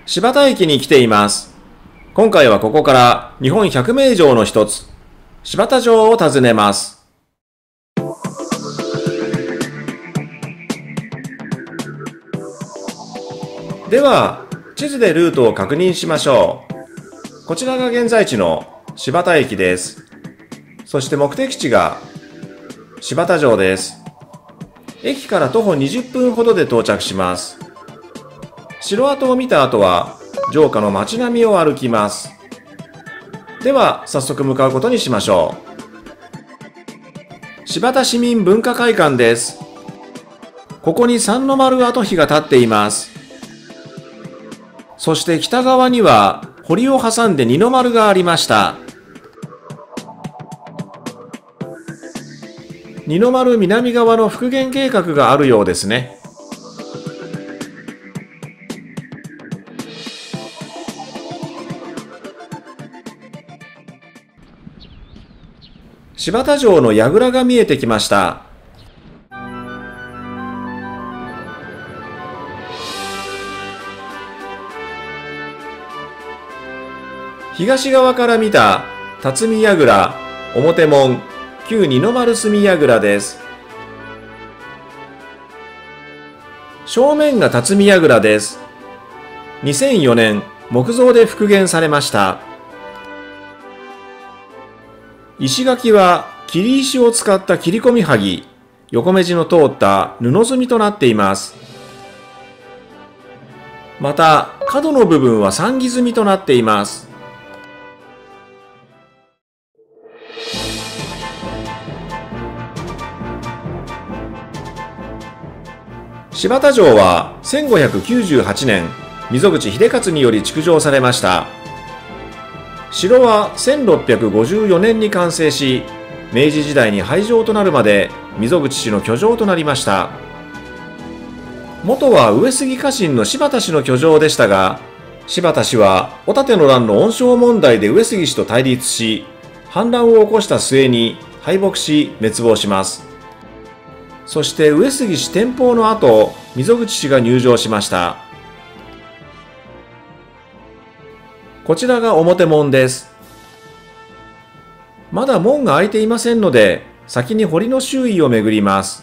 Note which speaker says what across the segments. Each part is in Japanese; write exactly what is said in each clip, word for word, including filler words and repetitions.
Speaker 1: 新発田駅に来ています。今回はここから日本百名城の一つ、新発田城を訪ねます。では、地図でルートを確認しましょう。こちらが現在地の新発田駅です。そして目的地が新発田城です。駅から徒歩にじゅっぷんほどで到着します。城跡を見た後は城下の街並みを歩きます。では早速向かうことにしましょう。新発田市民文化会館です。ここに三の丸跡碑が立っています。そして北側には堀を挟んで二の丸がありました。二の丸南側の復元計画があるようですね。新発田城の櫓が見えてきました。東側から見た辰巳櫓、表門、旧二の丸隅櫓です。正面が辰巳櫓です。にせんよねん木造で復元されました。石垣は切り石を使った切り込み剥横目地の通った布積みとなっています。また角の部分は樊木積みとなっています。新発田城はせんごひゃくきゅうじゅうはちねん溝口秀勝により築城されました。城はせんろっぴゃくごじゅうよねんに完成し、明治時代に廃城となるまで溝口氏の居城となりました。元は上杉家臣の柴田氏の居城でしたが、柴田氏はお立の乱の恩賞問題で上杉氏と対立し、反乱を起こした末に敗北し滅亡します。そして上杉氏転封の後、溝口氏が入城しました。こちらが表門です。まだ門が開いていませんので、先に堀の周囲を巡ります。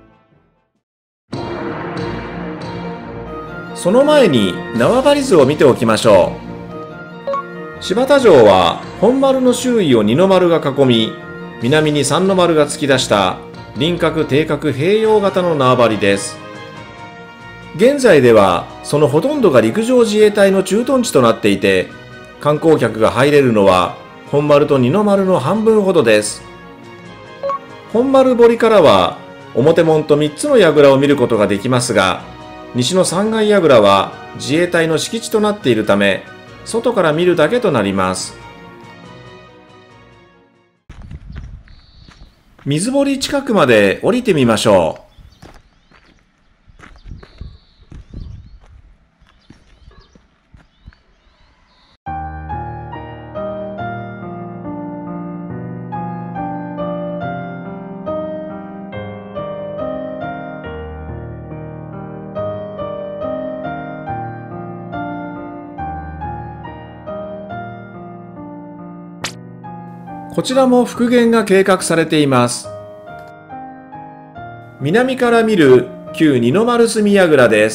Speaker 1: その前に縄張り図を見ておきましょう。新発田城は本丸の周囲を二の丸が囲み、南に三の丸が突き出した輪郭定角併用型の縄張りです。現在ではそのほとんどが陸上自衛隊の駐屯地となっていて、観光客が入れるのは本丸と二の丸の半分ほどです。本丸堀からは表門とみっつの櫓を見ることができますが、西のさんがい櫓は自衛隊の敷地となっているため、外から見るだけとなります。水堀近くまで降りてみましょう。こちらも復元が計画されています。南から見る旧二の丸隅櫓です。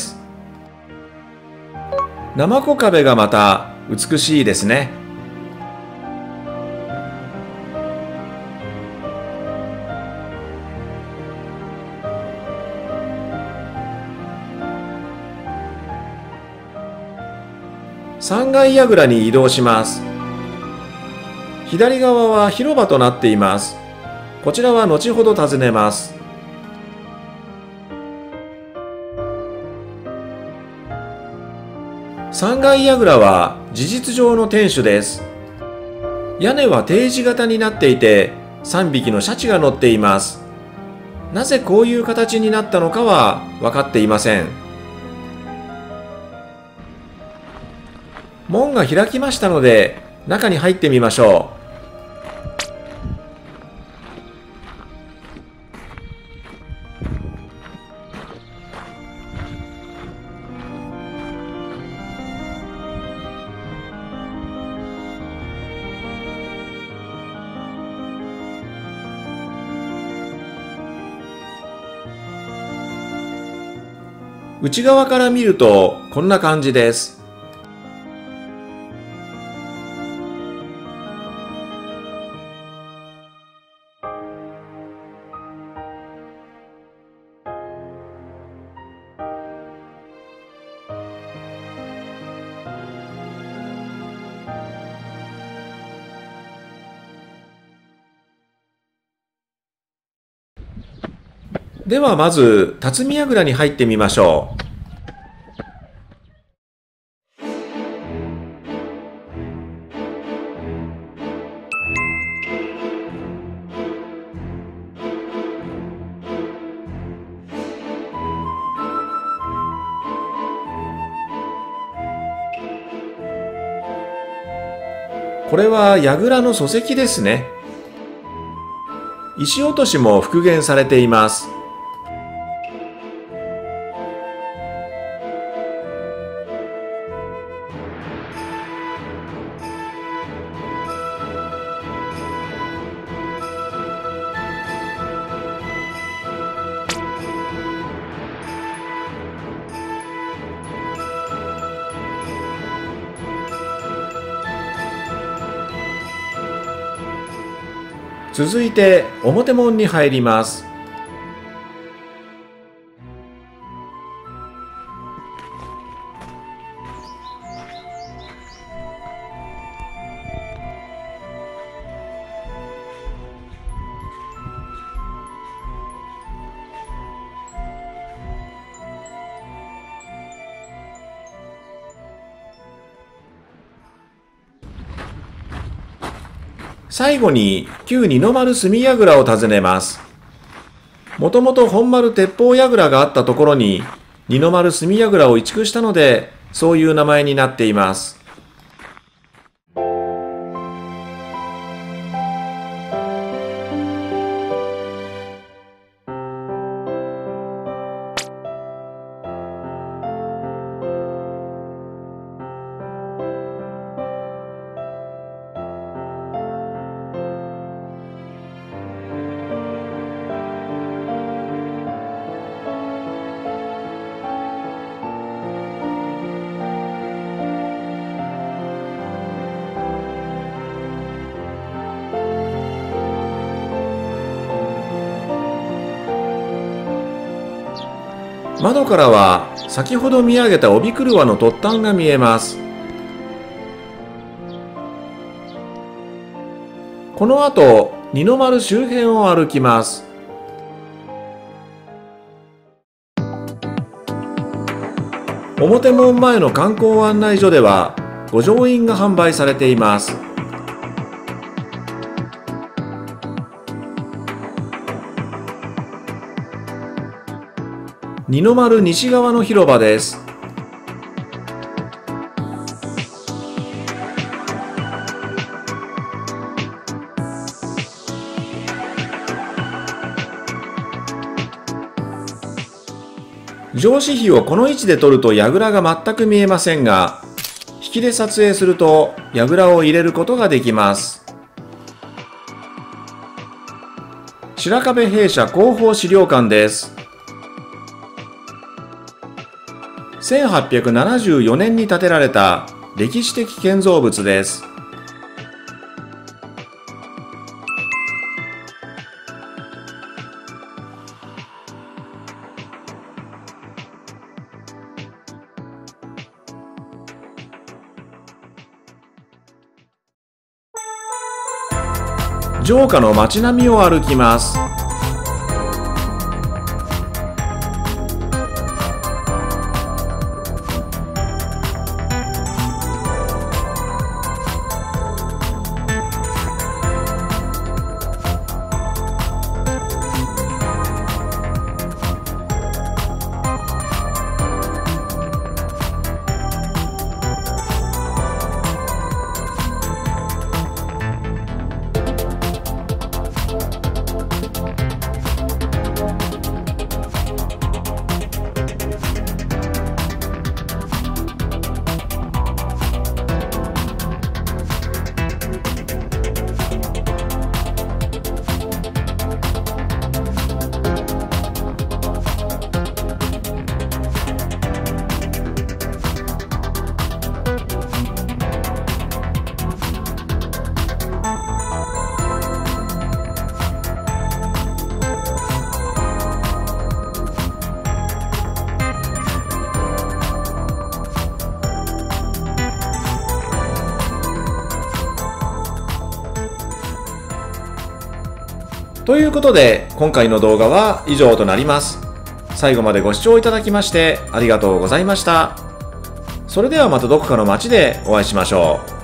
Speaker 1: 生子壁がまた美しいですね。さんがい櫓に移動します。左側は広場となっています。こちらは後ほど訪ねます。さんがい櫓は事実上の天守です。屋根は定時型になっていて、さんびきのシャチが乗っています。なぜこういう形になったのかは分かっていません。門が開きましたので、中に入ってみましょう。 内側から見るとこんな感じです。ではまず辰巳櫓に入ってみましょう。これは櫓の礎石ですね。石落としも復元されています。続いて表門に入ります。最後に旧二の丸隅櫓を訪ねます。もともと本丸鉄砲櫓があったところに二の丸隅櫓を移築したので、そういう名前になっています。窓からは先ほど見上げた帯車の突端が見えます。この後、二の丸周辺を歩きます。表門前の観光案内所では御城印が販売されています。二の丸西側の広場です。上紙比をこの位置で撮ると櫓が全く見えませんが、引きで撮影すると櫓を入れることができます。白壁兵舎広報資料館です。せんはっぴゃくななじゅうよねんに建てられた歴史的建造物です。城下の街並みを歩きます。 ということで、今回の動画は以上となります。最後までご視聴いただきましてありがとうございました。それではまたどこかの街でお会いしましょう。